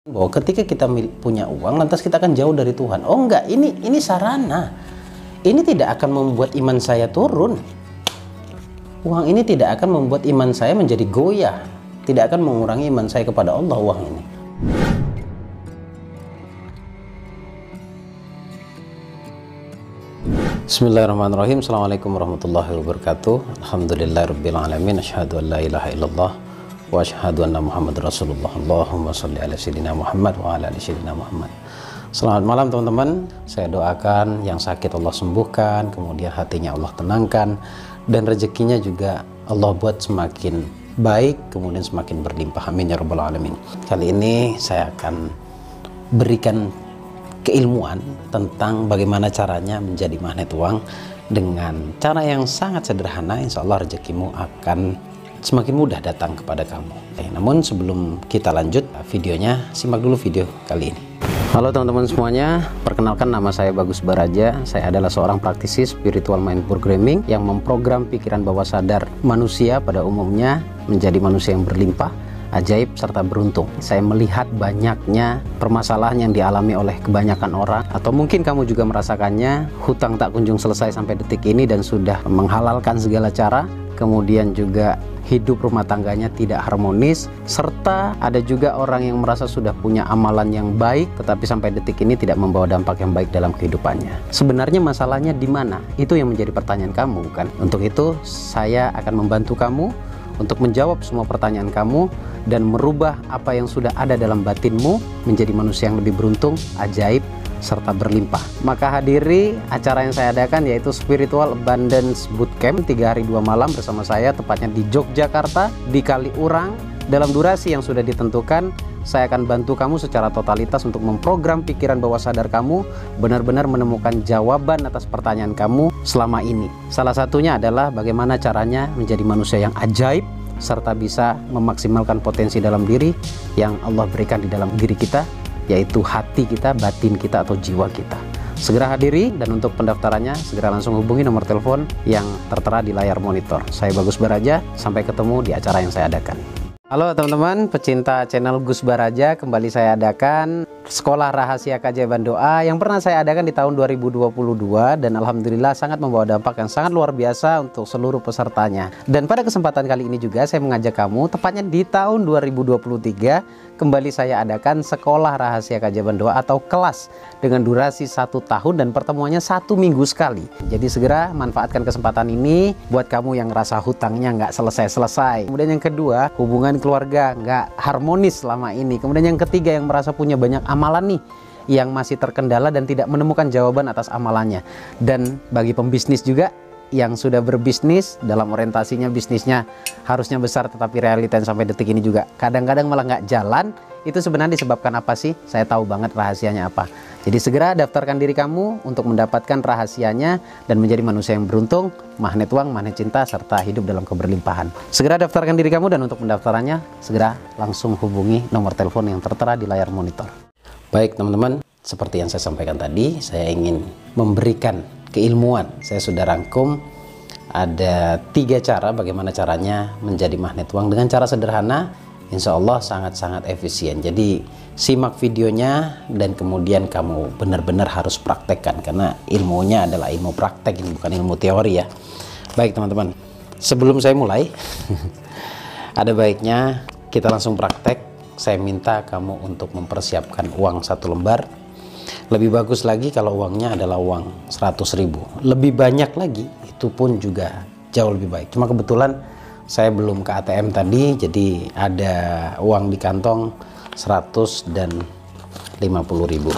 Bahwa ketika kita punya uang, lantas kita akan jauh dari Tuhan. Oh enggak, ini sarana. Ini tidak akan membuat iman saya turun. Uang ini tidak akan membuat iman saya menjadi goyah. Tidak akan mengurangi iman saya kepada Allah, uang ini. Bismillahirrahmanirrahim. Assalamualaikum warahmatullahi wabarakatuh. Alhamdulillahirrabbilalamin. Asyhadu an la ilaha illallah wa asyhadu anna Muhammad Rasulullah. Allahumma sholli ala sayyidina Muhammad wa ala ali sayyidina Muhammad. Selamat malam teman-teman. Saya doakan yang sakit Allah sembuhkan, kemudian hatinya Allah tenangkan, dan rezekinya juga Allah buat semakin baik, kemudian semakin berlimpah. Amin ya rabbal alamin. Kali ini saya akan berikan keilmuan tentang bagaimana caranya menjadi magnet uang dengan cara yang sangat sederhana. Insya Allah rezekimu akan semakin mudah datang kepada kamu. Namun sebelum kita lanjut videonya, simak dulu video kali ini. Halo teman-teman semuanya, perkenalkan nama saya Bagus Baraja. Saya adalah seorang praktisi spiritual mind programming yang memprogram pikiran bawah sadar manusia pada umumnya menjadi manusia yang berlimpah, ajaib, serta beruntung. Saya melihat banyaknya permasalahan yang dialami oleh kebanyakan orang, atau mungkin kamu juga merasakannya, hutang tak kunjung selesai sampai detik ini dan sudah menghalalkan segala cara, kemudian juga hidup rumah tangganya tidak harmonis, serta ada juga orang yang merasa sudah punya amalan yang baik tetapi sampai detik ini tidak membawa dampak yang baik dalam kehidupannya. Sebenarnya masalahnya di mana? Itu yang menjadi pertanyaan kamu, kan? Untuk itu saya akan membantu kamu untuk menjawab semua pertanyaan kamu dan merubah apa yang sudah ada dalam batinmu menjadi manusia yang lebih beruntung, ajaib, serta berlimpah. Maka hadiri acara yang saya adakan, yaitu Spiritual Abundance Bootcamp 3 hari 2 malam bersama saya, tepatnya di Yogyakarta, di Kaliurang. Dalam durasi yang sudah ditentukan, saya akan bantu kamu secara totalitas untuk memprogram pikiran bawah sadar kamu, benar-benar menemukan jawaban atas pertanyaan kamu selama ini. Salah satunya adalah bagaimana caranya menjadi manusia yang ajaib, serta bisa memaksimalkan potensi dalam diri yang Allah berikan di dalam diri kita, yaitu hati kita, batin kita, atau jiwa kita. Segera hadiri, dan untuk pendaftarannya segera langsung hubungi nomor telepon yang tertera di layar monitor. Saya Bagus Baraja, sampai ketemu di acara yang saya adakan. Halo teman-teman pecinta channel Gus Baraja, kembali saya adakan Sekolah Rahasia Keajaiban Doa yang pernah saya adakan di tahun 2022, dan alhamdulillah sangat membawa dampak yang sangat luar biasa untuk seluruh pesertanya. Dan pada kesempatan kali ini juga saya mengajak kamu, tepatnya di tahun 2023, kembali saya adakan Sekolah Rahasia Keajaiban Doa atau kelas dengan durasi 1 tahun dan pertemuannya 1 minggu sekali. Jadi segera manfaatkan kesempatan ini buat kamu yang rasa hutangnya nggak selesai-selesai. Kemudian yang kedua, hubungan keluarga nggak harmonis selama ini. Kemudian yang ketiga, yang merasa punya banyak amalan nih yang masih terkendala dan tidak menemukan jawaban atas amalannya. Dan bagi pembisnis juga yang sudah berbisnis, dalam orientasinya bisnisnya harusnya besar tetapi realita sampai detik ini juga kadang-kadang malah nggak jalan. Itu sebenarnya disebabkan apa sih? Saya tahu banget rahasianya apa. Jadi segera daftarkan diri kamu untuk mendapatkan rahasianya dan menjadi manusia yang beruntung, magnet uang, magnet cinta, serta hidup dalam keberlimpahan. Segera daftarkan diri kamu, dan untuk pendaftarannya segera langsung hubungi nomor telepon yang tertera di layar monitor. Baik teman-teman, seperti yang saya sampaikan tadi, saya ingin memberikan keilmuan. Saya sudah rangkum ada 3 cara bagaimana caranya menjadi magnet uang dengan cara sederhana, insya Allah sangat-sangat efisien. Jadi simak videonya dan kemudian kamu benar-benar harus praktekkan, karena ilmunya adalah ilmu praktek, ini bukan ilmu teori ya. Baik teman-teman, sebelum saya mulai ada baiknya kita langsung praktek. Saya minta kamu untuk mempersiapkan uang 1 lembar. Lebih bagus lagi kalau uangnya adalah uang 100.000. Lebih banyak lagi itu pun juga jauh lebih baik. Cuma kebetulan saya belum ke ATM tadi, jadi ada uang di kantong 100 dan 50.000.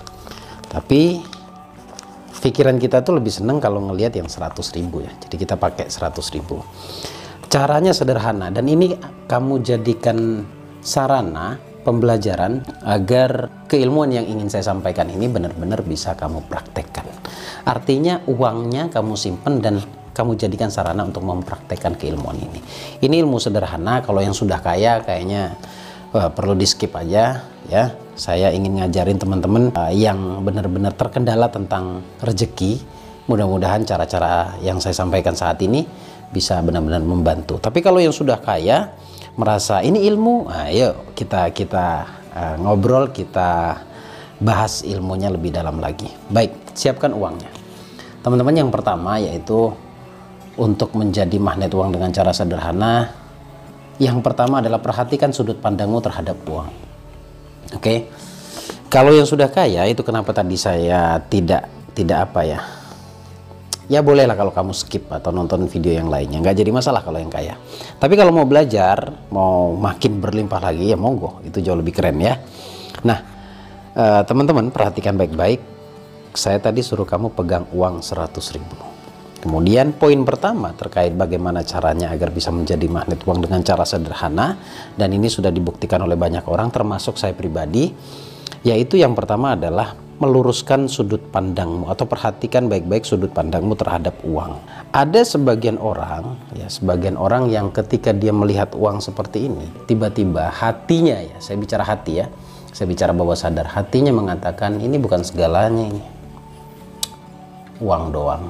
Tapi pikiran kita tuh lebih seneng kalau ngelihat yang 100.000 ya. Jadi kita pakai 100.000. Caranya sederhana, dan ini kamu jadikan sarana pembelajaran agar keilmuan yang ingin saya sampaikan ini benar-benar bisa kamu praktekkan. Artinya uangnya kamu simpen dan kamu jadikan sarana untuk mempraktekkan keilmuan ini. Ini ilmu sederhana, kalau yang sudah kaya kayaknya perlu di skip aja ya. Saya ingin ngajarin teman-teman yang benar-benar terkendala tentang rezeki. Mudah-mudahan cara-cara yang saya sampaikan saat ini bisa benar-benar membantu. Tapi kalau yang sudah kaya, merasa ini ilmu, ayo kita ngobrol, kita bahas ilmunya lebih dalam lagi. Baik, siapkan uangnya. Teman-teman, yang pertama yaitu untuk menjadi magnet uang dengan cara sederhana. Yang pertama adalah perhatikan sudut pandangmu terhadap uang. Oke. Kalau yang sudah kaya itu, kenapa tadi saya tidak apa ya? Ya bolehlah kalau kamu skip atau nonton video yang lainnya, nggak jadi masalah kalau yang kaya. Tapi kalau mau belajar, mau makin berlimpah lagi, ya monggo, itu jauh lebih keren ya. Nah, teman-teman perhatikan baik-baik. Saya tadi suruh kamu pegang uang 100.000. Kemudian poin pertama terkait bagaimana caranya agar bisa menjadi magnet uang dengan cara sederhana, dan ini sudah dibuktikan oleh banyak orang termasuk saya pribadi, yaitu yang pertama adalah meluruskan sudut pandangmu, atau perhatikan baik-baik sudut pandangmu terhadap uang. Ada sebagian orang yang ketika dia melihat uang seperti ini, tiba-tiba hatinya, ya saya bicara hati ya, saya bicara bawah sadar, hatinya mengatakan ini bukan segalanya, ini uang doang.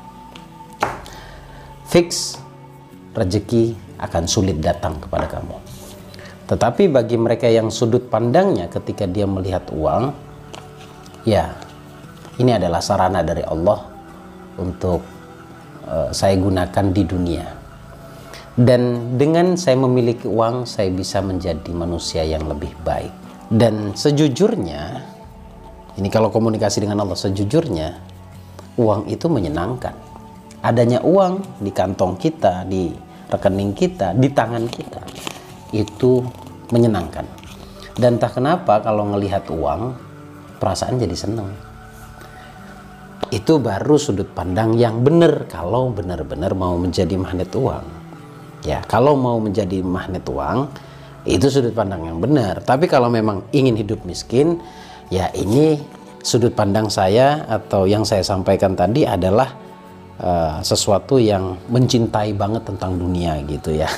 Fix rezeki akan sulit datang kepada kamu. Tetapi bagi mereka yang sudut pandangnya ketika dia melihat uang, ya ini adalah sarana dari Allah untuk saya gunakan di dunia. Dan dengan saya memiliki uang, saya bisa menjadi manusia yang lebih baik. Dan sejujurnya, ini kalau komunikasi dengan Allah, sejujurnya uang itu menyenangkan. Adanya uang di kantong kita, di rekening kita, di tangan kita, itu menyenangkan. Dan entah kenapa kalau ngelihat uang, perasaan jadi senang. Itu baru sudut pandang yang benar kalau benar-benar mau menjadi magnet uang. Ya, kalau mau menjadi magnet uang, itu sudut pandang yang benar. Tapi kalau memang ingin hidup miskin, ya ini sudut pandang saya atau yang saya sampaikan tadi adalah sesuatu yang mencintai banget tentang dunia gitu ya.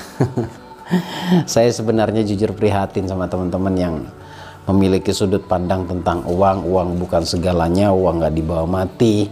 Saya sebenarnya jujur prihatin sama teman-teman yang memiliki sudut pandang tentang uang. Uang bukan segalanya, uang nggak dibawa mati,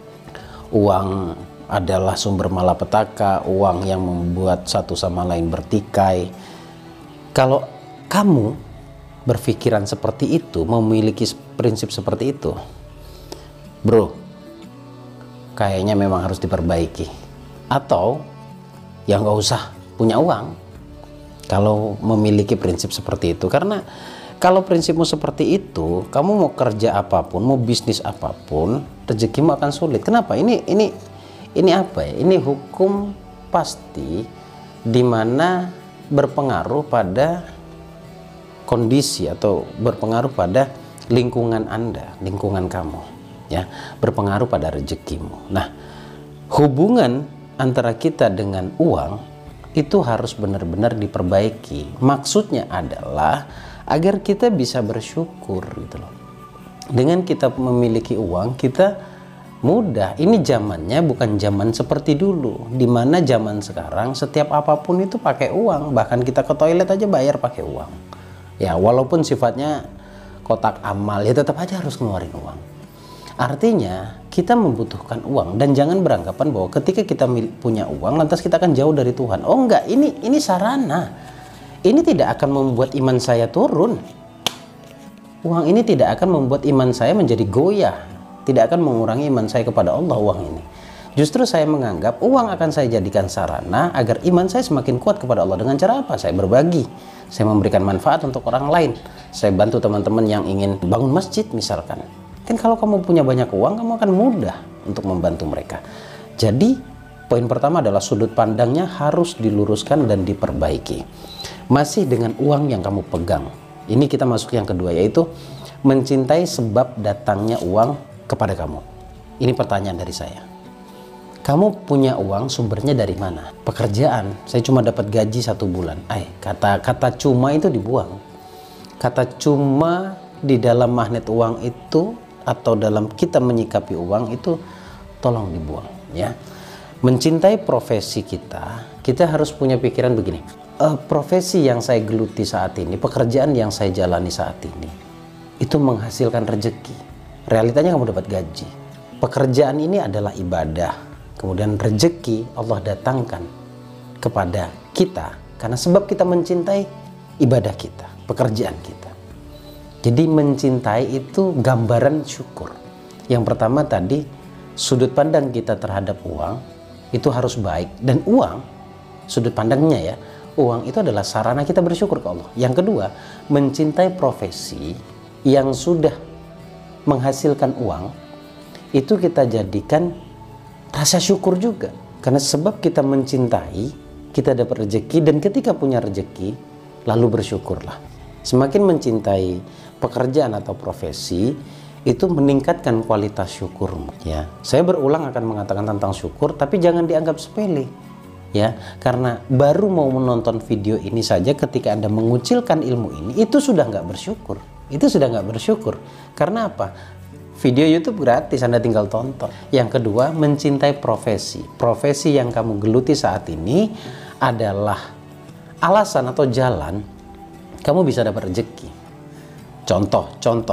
uang adalah sumber malapetaka, uang yang membuat satu sama lain bertikai. Kalau kamu berpikiran seperti itu, memiliki prinsip seperti itu, bro, kayaknya memang harus diperbaiki. Atau ya nggak usah punya uang kalau memiliki prinsip seperti itu. Karena kalau prinsipmu seperti itu, kamu mau kerja apapun, mau bisnis apapun, rezekimu akan sulit. Kenapa? Ini apa ya? Ini hukum pasti, dimana berpengaruh pada kondisi atau berpengaruh pada lingkungan Anda, lingkungan kamu. Ya, berpengaruh pada rezekimu. Nah, hubungan antara kita dengan uang itu harus benar-benar diperbaiki. Maksudnya adalah agar kita bisa bersyukur gitu loh. Dengan kita memiliki uang, kita mudah. Ini zamannya bukan zaman seperti dulu, di mana zaman sekarang setiap apapun itu pakai uang. Bahkan kita ke toilet aja bayar pakai uang. Ya, walaupun sifatnya kotak amal, ya tetap aja harus ngeluarin uang. Artinya kita membutuhkan uang, dan jangan beranggapan bahwa ketika kita punya uang lantas kita akan jauh dari Tuhan. Oh enggak, ini sarana. Ini tidak akan membuat iman saya turun. Uang ini tidak akan membuat iman saya menjadi goyah, tidak akan mengurangi iman saya kepada Allah. Uang ini justru saya menganggap uang akan saya jadikan sarana agar iman saya semakin kuat kepada Allah. Dengan cara apa? Saya berbagi, saya memberikan manfaat untuk orang lain, saya bantu teman-teman yang ingin bangun masjid misalkan. Kan kalau kamu punya banyak uang, kamu akan mudah untuk membantu mereka. Jadi poin pertama adalah sudut pandangnya harus diluruskan dan diperbaiki. Masih dengan uang yang kamu pegang, ini kita masuk yang kedua, yaitu mencintai sebab datangnya uang kepada kamu. Ini pertanyaan dari saya. Kamu punya uang, sumbernya dari mana? Pekerjaan, saya cuma dapat gaji 1 bulan. Kata cuma itu dibuang. Kata cuma di dalam magnet uang itu, atau dalam kita menyikapi uang itu, tolong dibuang ya. Mencintai profesi kita harus punya pikiran begini. Profesi yang saya geluti saat ini, pekerjaan yang saya jalani saat ini, itu menghasilkan rezeki. Realitanya kamu dapat gaji. Pekerjaan ini adalah ibadah. Kemudian rezeki Allah datangkan kepada kita karena sebab kita mencintai ibadah kita, pekerjaan kita. Jadi mencintai itu gambaran syukur. Yang pertama tadi, sudut pandang kita terhadap uang itu harus baik. Dan uang, sudut pandangnya ya, uang itu adalah sarana kita bersyukur ke Allah. Yang kedua, mencintai profesi yang sudah menghasilkan uang, itu kita jadikan rasa syukur juga. Karena sebab kita mencintai, kita dapat rezeki, dan ketika punya rezeki, lalu bersyukurlah. Semakin mencintai pekerjaan atau profesi, itu meningkatkan kualitas syukurmu. Ya, saya berulang akan mengatakan tentang syukur, tapi jangan dianggap sepele. Ya, karena baru mau menonton video ini saja, ketika Anda mengucilkan ilmu ini, itu sudah nggak bersyukur. Itu sudah nggak bersyukur. Karena apa? Video YouTube gratis, Anda tinggal tonton. Yang kedua, mencintai profesi. Profesi yang kamu geluti saat ini adalah alasan atau jalan kamu bisa dapat rezeki. Contoh,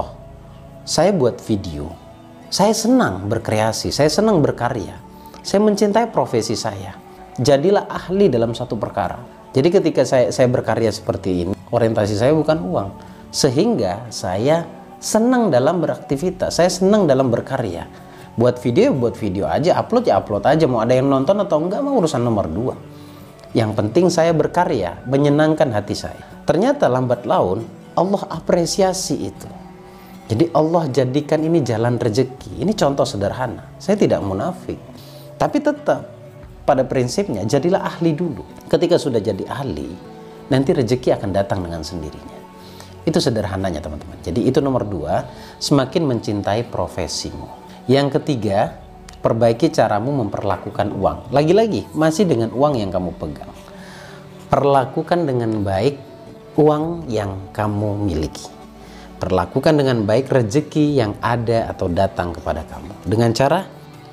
saya buat video, saya senang berkreasi, saya senang berkarya, saya mencintai profesi saya. Jadilah ahli dalam satu perkara. Jadi ketika saya berkarya seperti ini, orientasi saya bukan uang, sehingga saya senang dalam beraktivitas, saya senang dalam berkarya. Buat video aja, upload ya upload aja, mau ada yang nonton atau enggak mau urusan nomor 2. Yang penting saya berkarya, menyenangkan hati saya. Ternyata lambat laun Allah apresiasi itu. Jadi Allah jadikan ini jalan rezeki. Ini contoh sederhana. Saya tidak munafik. Tapi tetap pada prinsipnya jadilah ahli dulu. Ketika sudah jadi ahli, nanti rezeki akan datang dengan sendirinya. Itu sederhananya teman-teman. Jadi itu nomor 2, semakin mencintai profesimu. Yang ketiga, perbaiki caramu memperlakukan uang. Lagi-lagi masih dengan uang yang kamu pegang. Perlakukan dengan baik uang yang kamu miliki. Perlakukan dengan baik rezeki yang ada atau datang kepada kamu. Dengan cara,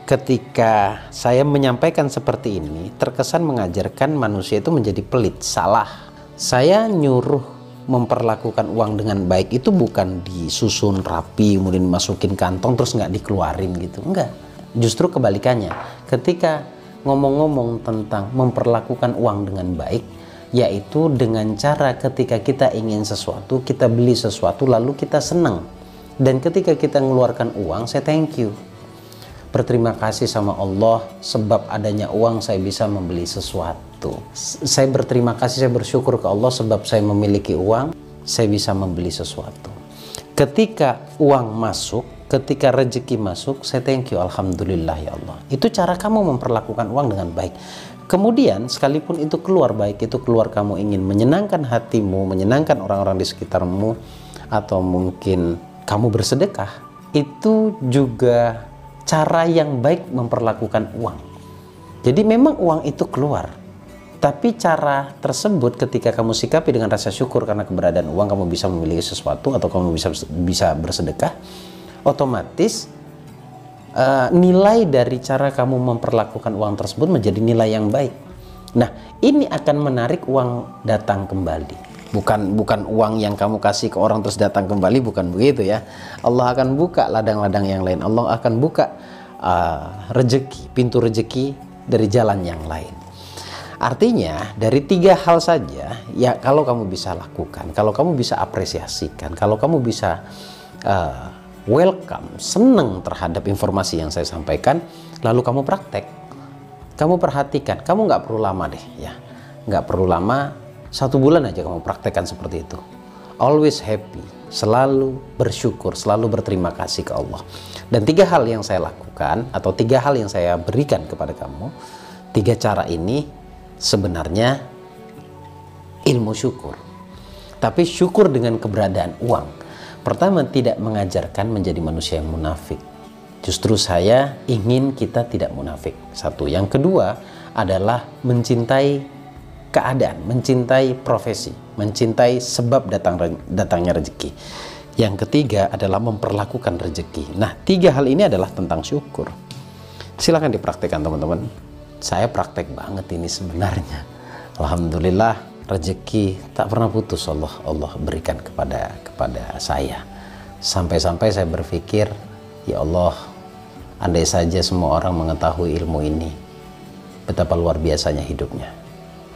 ketika saya menyampaikan seperti ini, terkesan mengajarkan manusia itu menjadi pelit. Salah. Saya nyuruh memperlakukan uang dengan baik itu bukan disusun rapi, kemudian dimasukin kantong terus nggak dikeluarin gitu. Enggak. Justru kebalikannya. Ketika ngomong-ngomong tentang memperlakukan uang dengan baik, yaitu dengan cara ketika kita ingin sesuatu, kita beli sesuatu lalu kita senang. Dan ketika kita mengeluarkan uang, saya thank you. Berterima kasih sama Allah sebab adanya uang saya bisa membeli sesuatu. Saya berterima kasih, saya bersyukur ke Allah sebab saya memiliki uang, saya bisa membeli sesuatu. Ketika uang masuk, ketika rezeki masuk, saya thank you, alhamdulillah ya Allah. Itu cara kamu memperlakukan uang dengan baik. Kemudian sekalipun itu keluar, baik itu keluar kamu ingin menyenangkan hatimu, menyenangkan orang-orang di sekitarmu, atau mungkin kamu bersedekah, itu juga cara yang baik memperlakukan uang. Jadi memang uang itu keluar, tapi cara tersebut ketika kamu sikapi dengan rasa syukur karena keberadaan uang, kamu bisa memiliki sesuatu atau kamu bisa bersedekah, otomatis nilai dari cara kamu memperlakukan uang tersebut menjadi nilai yang baik. Nah, ini akan menarik uang datang kembali. Bukan uang yang kamu kasih ke orang terus datang kembali, bukan begitu ya. Allah akan buka ladang-ladang yang lain. Allah akan buka rezeki, pintu rezeki dari jalan yang lain. Artinya dari 3 hal saja ya, kalau kamu bisa lakukan, kalau kamu bisa apresiasikan, kalau kamu bisa welcome, senang terhadap informasi yang saya sampaikan, lalu kamu praktek, kamu perhatikan, kamu nggak perlu lama deh ya, nggak perlu lama, 1 bulan aja kamu praktekkan seperti itu. Always happy, selalu bersyukur, selalu berterima kasih ke Allah. Dan 3 hal yang saya lakukan atau 3 hal yang saya berikan kepada kamu, 3 cara ini sebenarnya ilmu syukur. Tapi syukur dengan keberadaan uang. Pertama, tidak mengajarkan menjadi manusia yang munafik. Justru saya ingin kita tidak munafik. 1. Yang kedua adalah mencintai keadaan, mencintai profesi, mencintai sebab datangnya rezeki. Yang ketiga adalah memperlakukan rezeki. Nah, 3 hal ini adalah tentang syukur. Silahkan dipraktikkan teman-teman. Saya praktek banget ini sebenarnya. Alhamdulillah, rezeki tak pernah putus Allah berikan kepada saya. Sampai-sampai saya berpikir, ya Allah, andai saja semua orang mengetahui ilmu ini, betapa luar biasanya hidupnya.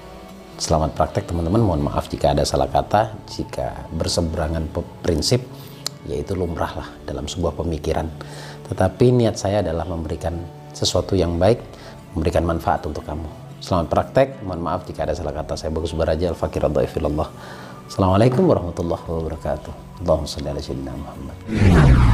Selamat praktek teman-teman. Mohon maaf jika ada salah kata, jika berseberangan prinsip. yaitu lumrah lah dalam sebuah pemikiran. Tetapi niat saya adalah memberikan sesuatu yang baik, memberikan manfaat untuk kamu. Selamat praktek, mohon maaf jika ada salah kata. Saya Bagus Baraja, Al-Fakir Ad-Dhaifillah. Assalamualaikum warahmatullahi wabarakatuh. Allahumma shalli ala sayyidina Muhammad.